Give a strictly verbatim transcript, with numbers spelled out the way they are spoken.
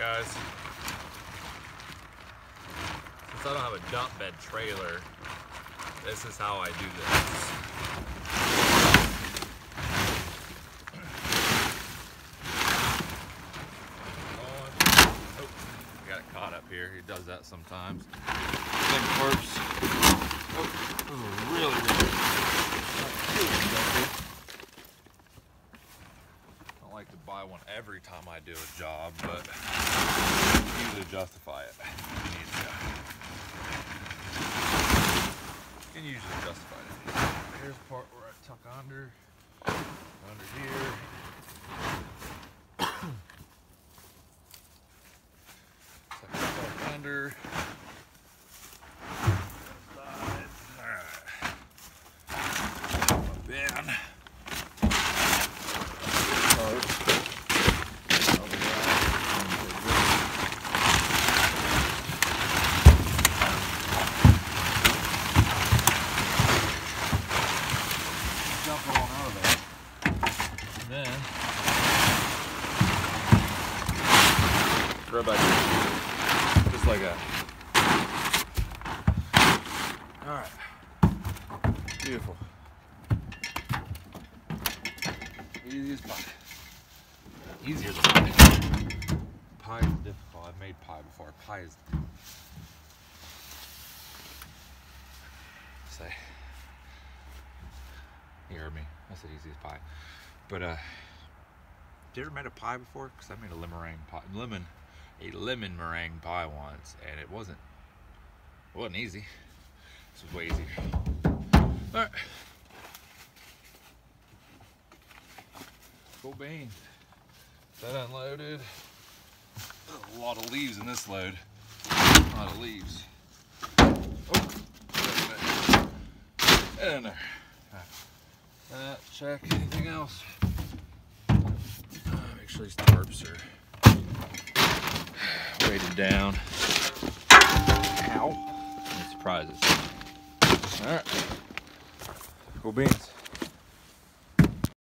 guys. Since I don't have a dump bed trailer, this is how I do this. Oh, I got it caught up here. He does that sometimes. Thing corpse. Oh, this is really, really. I don't like to buy one every time I do a job, but usually justify it. You need to. You can usually justify it. Here's the part where I tuck under, under here. Tuck under. Alright. Up in. Then throw it back in, just like that. All right, beautiful. Easy as pie. Easier than pie. Pie is difficult. I've made pie before. Pie is. Say. You heard me. I said easy as pie. But uh, you ever made a pie before? Because I made a lemon meringue pie, lemon, a lemon meringue pie once, and it wasn't, it wasn't easy. This was way easier. All right, cool beans. That unloaded. A lot of leaves in this load. A lot of leaves. Oh, get in there. Uh, check anything else. Uh, make sure these tarps are weighted down. Ow. Any surprises. Alright. Cool beans.